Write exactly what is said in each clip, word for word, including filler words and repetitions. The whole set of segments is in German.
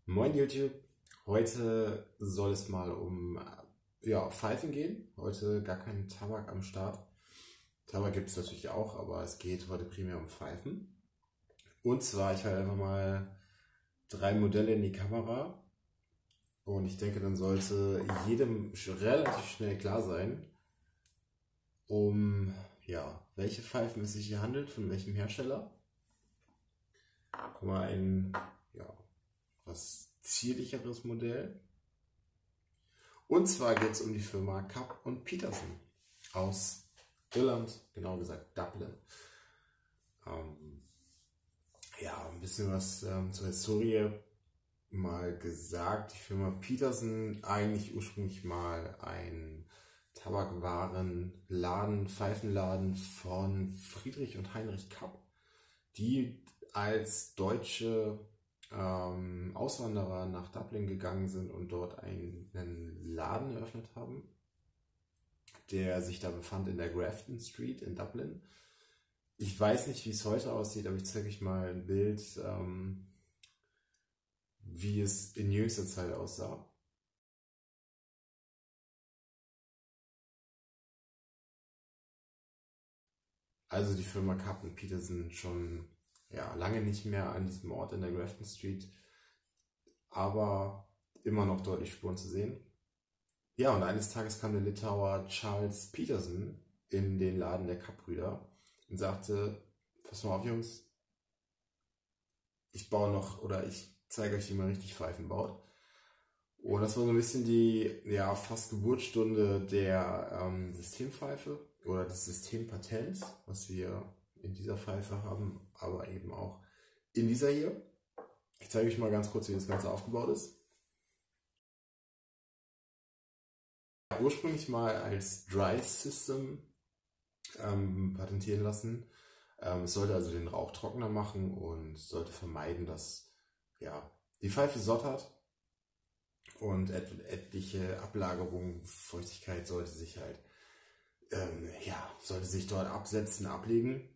Moin YouTube, heute soll es mal um ja, Pfeifen gehen. Heute gar kein Tabak am Start. Tabak gibt es natürlich auch, aber es geht heute primär um Pfeifen. Und zwar, ich halte einfach mal drei Modelle in die Kamera und ich denke, dann sollte jedem relativ schnell klar sein, um ja, welche Pfeifen es sich hier handelt, von welchem Hersteller. Guck mal, ein ja, was zierlicheres Modell. Und zwar geht es um die Firma Cup und Peterson aus Irland, genau gesagt Dublin. Ähm, ja, ein bisschen was ähm, zur Historie mal gesagt. Die Firma Peterson, eigentlich ursprünglich mal ein Tabakwarenladen, Pfeifenladen von Friedrich und Heinrich Cup, die als deutsche ähm, Auswanderer nach Dublin gegangen sind und dort einen Laden eröffnet haben, der sich da befand in der Grafton Street in Dublin. Ich weiß nicht, wie es heute aussieht, aber ich zeige euch mal ein Bild, ähm, wie es in jüngster Zeit aussah. Also die Firma Cup und Peterson schon ja, lange nicht mehr an diesem Ort in der Grafton Street, aber immer noch deutlich Spuren zu sehen. Ja, und eines Tages kam der Litauer Charles Peterson in den Laden der Cup-Brüder und sagte, pass mal auf Jungs, ich baue noch, oder ich zeige euch, wie man richtig Pfeifen baut. Und das war so ein bisschen die ja, fast Geburtsstunde der ähm, Systempfeife oder des Systempatents, was wir in dieser Pfeife haben, aber eben auch in dieser hier. Ich zeige euch mal ganz kurz, wie das Ganze aufgebaut ist. Ursprünglich mal als Dry System ähm, patentieren lassen. Ähm, es sollte also den Rauch trockener machen und sollte vermeiden, dass ja, die Pfeife sottert und et etliche Ablagerungen, Feuchtigkeit sollte sich halt ähm, ja, sollte sich dort absetzen, ablegen.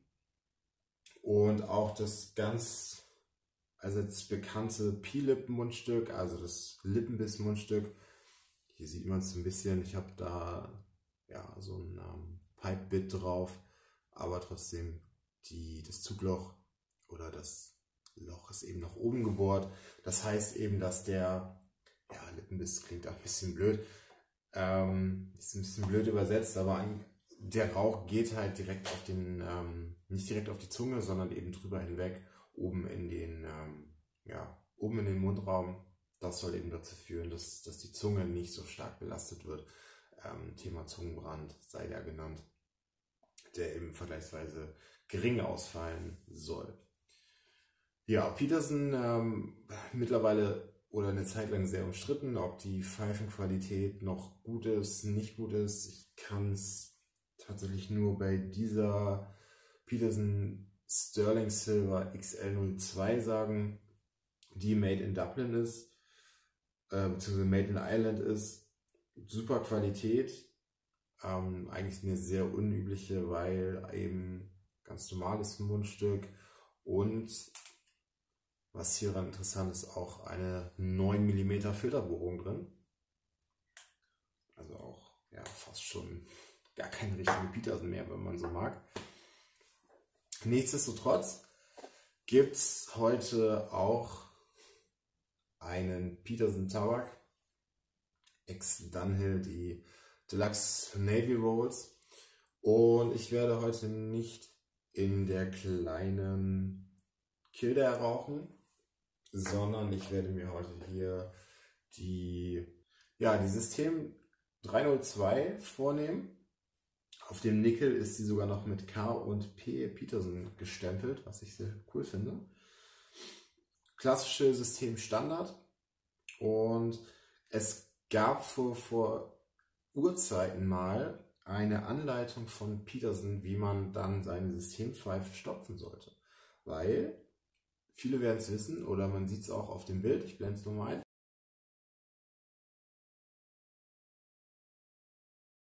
Und auch das ganz also das bekannte P-Lip-Mundstück, also das Lippenbiss-Mundstück. Hier sieht man es ein bisschen, ich habe da ja, so ein ähm, Pipe-Bit drauf, aber trotzdem die, das Zugloch oder das Loch ist eben nach oben gebohrt. Das heißt eben, dass der ja, Lippenbiss klingt auch ein bisschen blöd, ähm, ist ein bisschen blöd übersetzt, aber an, der Rauch geht halt direkt auf den, ähm, nicht direkt auf die Zunge, sondern eben drüber hinweg, oben in den, ähm, ja, oben in den Mundraum. Das soll eben dazu führen, dass, dass die Zunge nicht so stark belastet wird. Ähm, Thema Zungenbrand sei da genannt, der eben vergleichsweise gering ausfallen soll. Ja, Peterson ähm, mittlerweile oder eine Zeit lang sehr umstritten, ob die Pfeifenqualität noch gut ist, nicht gut ist. Ich kann es tatsächlich nur bei dieser Peterson Sterling Silver X L null zwei sagen, die made in Dublin ist, äh, beziehungsweise made in Ireland ist. Super Qualität, ähm, eigentlich eine sehr unübliche, weil eben ganz normales Mundstück und was hieran interessant ist, auch eine neun Millimeter Filterbohrung drin. Also auch ja, fast schon gar keine richtige Peterson mehr, wenn man so mag. Nichtsdestotrotz gibt es heute auch einen Peterson Tabak, ex-Dunhill, die Deluxe Navy Rolls. Und ich werde heute nicht in der kleinen Kildare rauchen, sondern ich werde mir heute hier die, ja, die System dreihundertzwei vornehmen. Auf dem Nickel ist sie sogar noch mit K und P Peterson gestempelt, was ich sehr cool finde. Klassische Systemstandard. Und es gab vor, vor Urzeiten mal eine Anleitung von Peterson, wie man dann seine Systempfeife stopfen sollte. Weil viele werden es wissen, oder man sieht es auch auf dem Bild, ich blende es nochmal ein.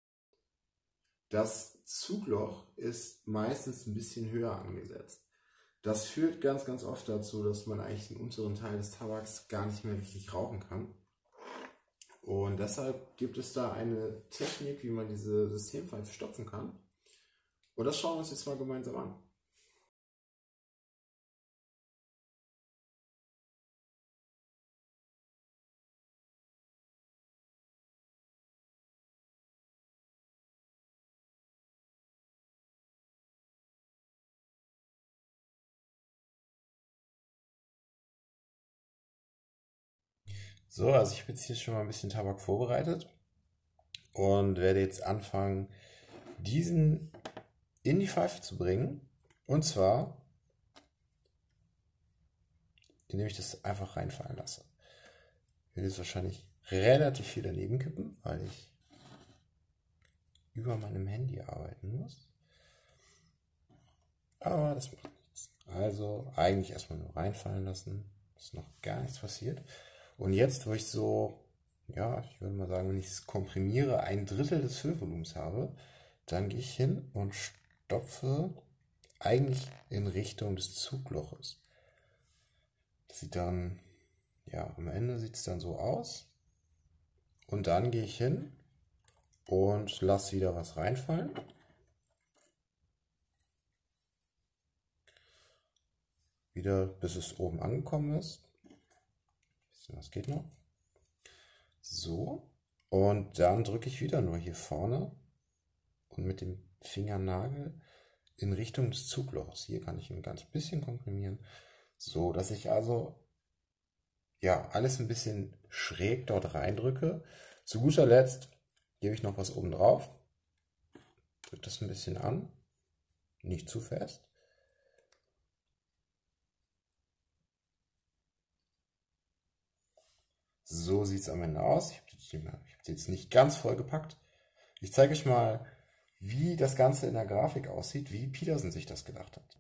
Das Zugloch ist meistens ein bisschen höher angesetzt. Das führt ganz, ganz oft dazu, dass man eigentlich den unteren Teil des Tabaks gar nicht mehr richtig rauchen kann. Und deshalb gibt es da eine Technik, wie man diese Systempfeife stopfen kann. Und das schauen wir uns jetzt mal gemeinsam an. So, also ich habe jetzt hier schon mal ein bisschen Tabak vorbereitet und werde jetzt anfangen, diesen in die Pfeife zu bringen. Und zwar, indem ich das einfach reinfallen lasse. Ich werde jetzt wahrscheinlich relativ viel daneben kippen, weil ich über meinem Handy arbeiten muss. Aber das macht nichts. Also eigentlich erstmal nur reinfallen lassen. Ist noch gar nichts passiert. Und jetzt, wo ich so, ja, ich würde mal sagen, wenn ich es komprimiere, ein Drittel des Füllvolumens habe, dann gehe ich hin und stopfe eigentlich in Richtung des Zugloches. Das sieht dann, ja, am Ende sieht es dann so aus. Und dann gehe ich hin und lasse wieder was reinfallen. Wieder, bis es oben angekommen ist. Ein bisschen was geht noch. So. Und dann drücke ich wieder nur hier vorne und mit dem Fingernagel in Richtung des Zuglochs. Hier kann ich ein ganz bisschen komprimieren. So, dass ich also ja alles ein bisschen schräg dort reindrücke. Zu guter Letzt gebe ich noch was oben drauf. Drücke das ein bisschen an. Nicht zu fest. So sieht es am Ende aus. Ich habe es jetzt nicht ganz voll gepackt. Ich zeige euch mal, wie das Ganze in der Grafik aussieht, wie Peterson sich das gedacht hat.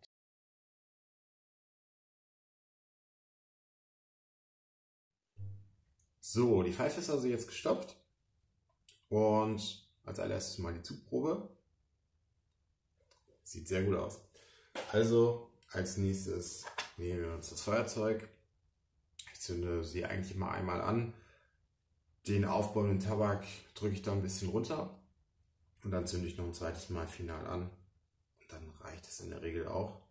So, die Pfeife ist also jetzt gestopft. Und als allererstes mal die Zugprobe. Sieht sehr gut aus. Also als nächstes nehmen wir uns das Feuerzeug. Ich zünde sie eigentlich immer einmal an. Den aufbauenden Tabak drücke ich da ein bisschen runter. Und dann zünde ich noch ein zweites Mal final an. Und dann reicht es in der Regel auch.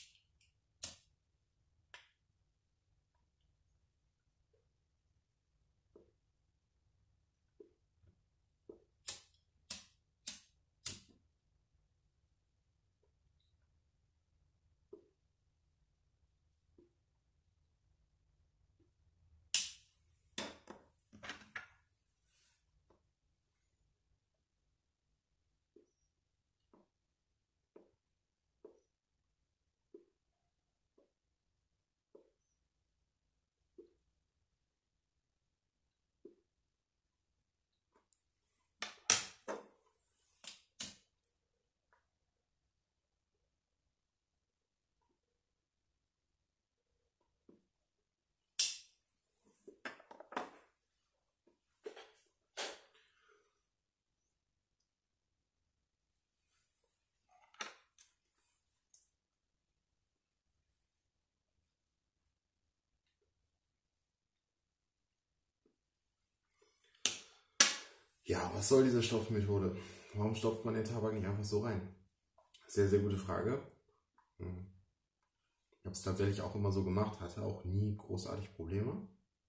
Ja, was soll diese Stopfmethode? Warum stopft man den Tabak nicht einfach so rein? Sehr, sehr gute Frage. Ich habe es tatsächlich auch immer so gemacht, hatte auch nie großartig Probleme.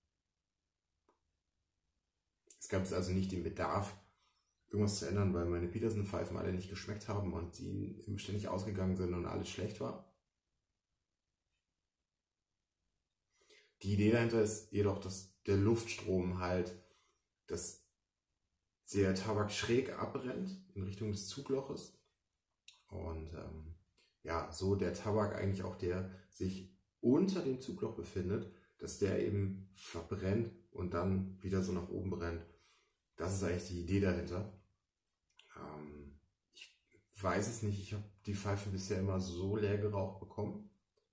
Es gab jetzt also nicht den Bedarf, irgendwas zu ändern, weil meine Peterson-Pfeifen alle nicht geschmeckt haben und die ständig ausgegangen sind und alles schlecht war. Die Idee dahinter ist jedoch, dass der Luftstrom halt, dass der Tabak schräg abbrennt in Richtung des Zugloches und ähm, ja, so der Tabak eigentlich auch, der sich unter dem Zugloch befindet, dass der eben verbrennt und dann wieder so nach oben brennt. Das ist eigentlich die Idee dahinter. Ähm, ich weiß es nicht, ich habe die Pfeife bisher immer so leer geraucht bekommen.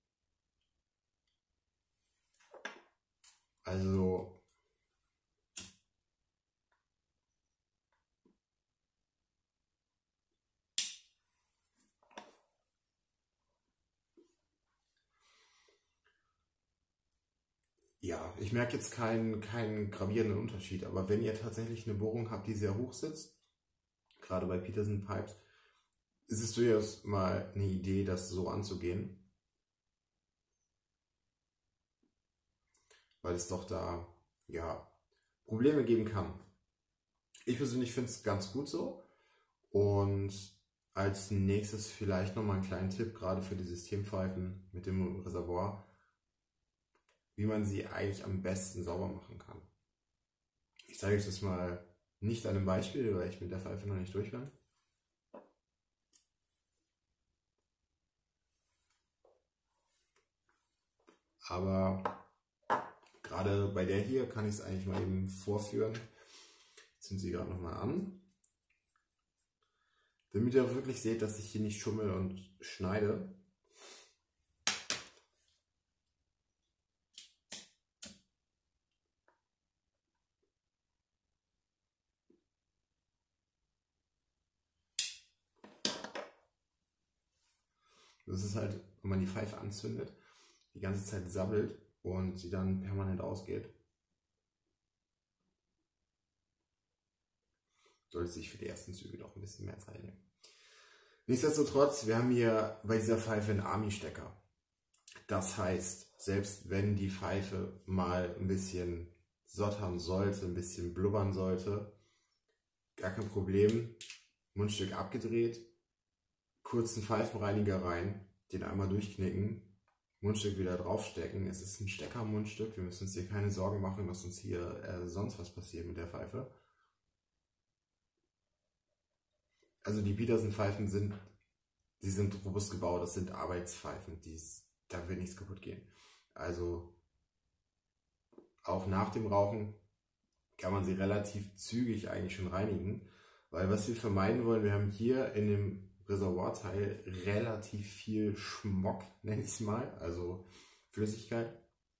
Also ja, ich merke jetzt keinen, keinen gravierenden Unterschied, aber wenn ihr tatsächlich eine Bohrung habt, die sehr hoch sitzt, gerade bei Peterson Pipes, ist es durchaus mal eine Idee, das so anzugehen, weil es doch da, ja, Probleme geben kann. Ich persönlich finde es ganz gut so. Und als nächstes vielleicht nochmal einen kleinen Tipp, gerade für die Systempfeifen mit dem Reservoir, wie man sie eigentlich am besten sauber machen kann. Ich zeige euch das mal nicht an einem Beispiel, weil ich mit der Pfeife noch nicht durch bin. Aber gerade bei der hier kann ich es eigentlich mal eben vorführen. Jetzt sind sie gerade nochmal an. Damit ihr auch wirklich seht, dass ich hier nicht schummel und schneide. Das ist halt, wenn man die Pfeife anzündet, die ganze Zeit sabbelt und sie dann permanent ausgeht. Sollte sich für die ersten Züge doch ein bisschen mehr Zeit nehmen. Nichtsdestotrotz, wir haben hier bei dieser Pfeife einen Army-Stecker. Das heißt, selbst wenn die Pfeife mal ein bisschen sottern sollte, ein bisschen blubbern sollte, gar kein Problem. Mundstück abgedreht, kurzen Pfeifenreiniger rein, den einmal durchknicken, Mundstück wieder draufstecken. Es ist ein Stecker-Mundstück, wir müssen uns hier keine Sorgen machen, dass uns hier äh, sonst was passiert mit der Pfeife. Also die Peterson-Pfeifen sind, die sind robust gebaut, das sind Arbeitspfeifen, die's, da wird nichts kaputt gehen. Also auch nach dem Rauchen kann man sie relativ zügig eigentlich schon reinigen, weil was wir vermeiden wollen, wir haben hier in dem Reservoirteil relativ viel Schmock, nenne ich es mal, also Flüssigkeit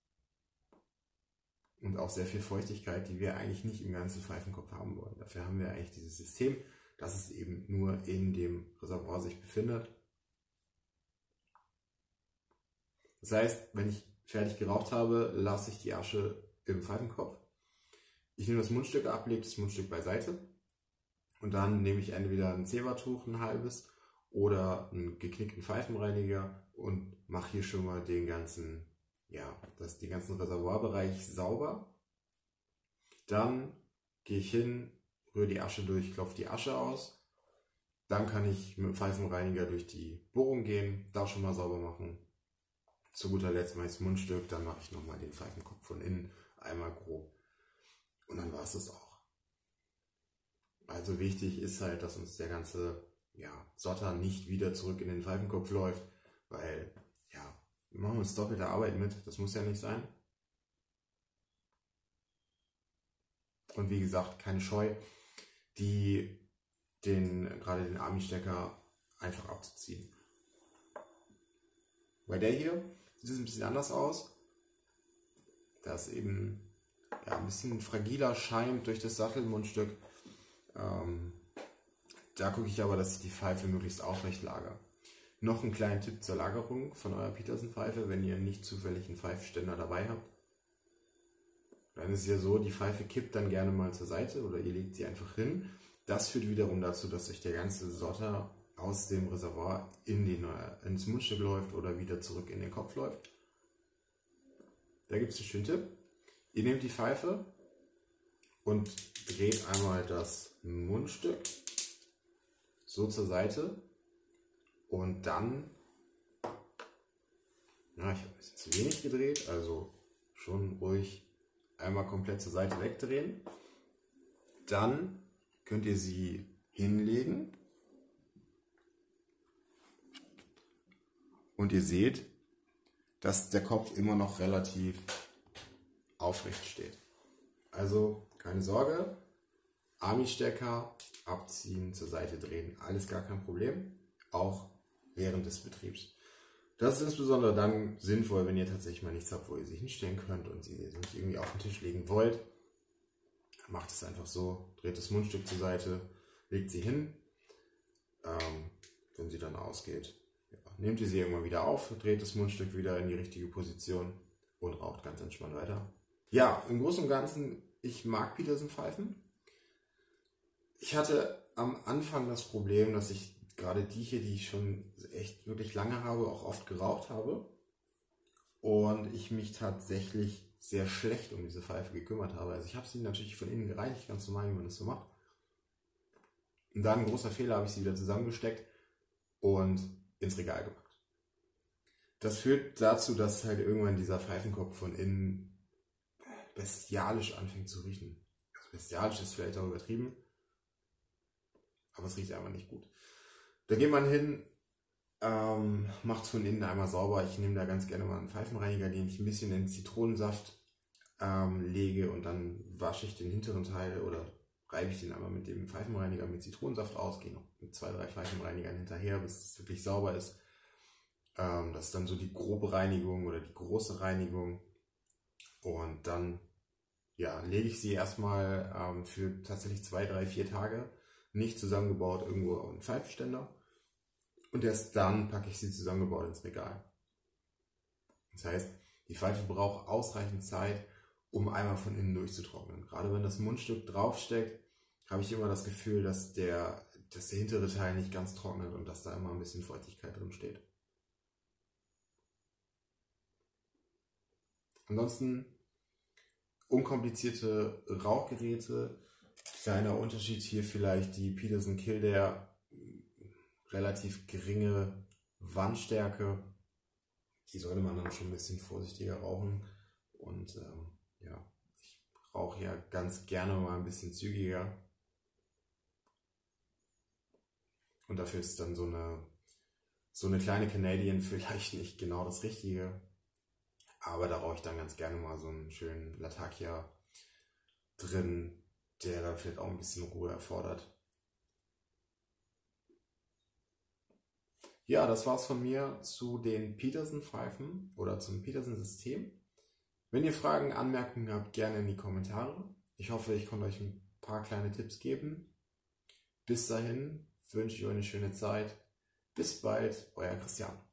und auch sehr viel Feuchtigkeit, die wir eigentlich nicht im ganzen Pfeifenkopf haben wollen. Dafür haben wir eigentlich dieses System, dass es eben nur in dem Reservoir sich befindet. Das heißt, wenn ich fertig geraucht habe, lasse ich die Asche im Pfeifenkopf. Ich nehme das Mundstück ab, lege das Mundstück beiseite und dann nehme ich entweder ein Zebertuch, ein halbes, oder einen geknickten Pfeifenreiniger und mache hier schon mal den ganzen, ja, das, den ganzen Reservoirbereich sauber. Dann gehe ich hin, rühre die Asche durch, klopfe die Asche aus. Dann kann ich mit dem Pfeifenreiniger durch die Bohrung gehen, da schon mal sauber machen. Zu guter Letzt mache ich das Mundstück, dann mache ich nochmal den Pfeifenkopf von innen einmal grob. Und dann war es das auch. Also wichtig ist halt, dass uns der ganze ja, Sotter nicht wieder zurück in den Pfeifenkopf läuft, weil ja, wir machen uns doppelte Arbeit mit, das muss ja nicht sein. Und wie gesagt, keine Scheu, die den, gerade den Army-Stecker einfach abzuziehen. Bei der hier sieht es ein bisschen anders aus. Da ist eben ja, ein bisschen fragiler scheint durch das Sattelmundstück. Ähm, da gucke ich aber, dass ich die Pfeife möglichst aufrecht lagere. Noch einen kleinen Tipp zur Lagerung von eurer Peterson-Pfeife, wenn ihr nicht zufällig einen Pfeifständer dabei habt. Dann ist es ja so, die Pfeife kippt dann gerne mal zur Seite oder ihr legt sie einfach hin. Das führt wiederum dazu, dass euch der ganze Sotter aus dem Reservoir in den, ins Mundstück läuft oder wieder zurück in den Kopf läuft. Da gibt es einen schönen Tipp. Ihr nehmt die Pfeife und dreht einmal das Mundstück so zur Seite und dann, na, ich habe ein bisschen zu wenig gedreht, also schon ruhig einmal komplett zur Seite wegdrehen. Dann könnt ihr sie hinlegen und ihr seht, dass der Kopf immer noch relativ aufrecht steht. Also keine Sorge, Army-Stecker abziehen, zur Seite drehen, alles gar kein Problem, auch während des Betriebs. Das ist insbesondere dann sinnvoll, wenn ihr tatsächlich mal nichts habt, wo ihr sie hinstellen könnt und sie nicht irgendwie auf den Tisch legen wollt. Macht es einfach so, dreht das Mundstück zur Seite, legt sie hin, ähm, wenn sie dann ausgeht. Ja, nehmt ihr sie irgendwann wieder auf, dreht das Mundstück wieder in die richtige Position und raucht ganz entspannt weiter. Ja, im Großen und Ganzen, ich mag Peterson-Pfeifen. Ich hatte am Anfang das Problem, dass ich gerade die hier, die ich schon echt wirklich lange habe, auch oft geraucht habe. Und ich mich tatsächlich sehr schlecht um diese Pfeife gekümmert habe. Also ich habe sie natürlich von innen gereinigt, ganz normal, wie man das so macht. Und dann, ein großer Fehler, habe ich sie wieder zusammengesteckt und ins Regal gepackt. Das führt dazu, dass halt irgendwann dieser Pfeifenkopf von innen bestialisch anfängt zu riechen. Also bestialisch ist vielleicht auch übertrieben, aber es riecht einfach nicht gut. Da geht man hin, ähm, macht es von innen einmal sauber. Ich nehme da ganz gerne mal einen Pfeifenreiniger, den ich ein bisschen in Zitronensaft ähm, lege und dann wasche ich den hinteren Teil oder reibe ich den einmal mit dem Pfeifenreiniger mit Zitronensaft aus, gehe noch mit zwei, drei Pfeifenreinigern hinterher, bis es wirklich sauber ist. Ähm, das ist dann so die grobe Reinigung oder die große Reinigung. Und dann ja, lege ich sie erstmal ähm, für tatsächlich zwei, drei, vier Tage nicht zusammengebaut irgendwo auf einen Pfeifenständer. Und erst dann packe ich sie zusammengebaut ins Regal. Das heißt, die Pfeife braucht ausreichend Zeit, um einmal von innen durchzutrocknen. Gerade wenn das Mundstück draufsteckt, habe ich immer das Gefühl, dass der, dass der hintere Teil nicht ganz trocknet und dass da immer ein bisschen Feuchtigkeit drin steht. Ansonsten unkomplizierte Rauchgeräte. Kleiner Unterschied hier vielleicht die Peterson Kildare, relativ geringe Wandstärke. Die sollte man dann schon ein bisschen vorsichtiger rauchen. Und ähm, ja, ich rauche ja ganz gerne mal ein bisschen zügiger. Und dafür ist dann so eine, so eine kleine Canadian vielleicht nicht genau das Richtige. Aber da rauche ich dann ganz gerne mal so einen schönen Latakia drin, der dann vielleicht auch ein bisschen Ruhe erfordert. Ja, das war's von mir zu den Peterson-Pfeifen oder zum Peterson-System. Wenn ihr Fragen, Anmerkungen habt, gerne in die Kommentare. Ich hoffe, ich konnte euch ein paar kleine Tipps geben. Bis dahin wünsche ich euch eine schöne Zeit. Bis bald, euer Christian.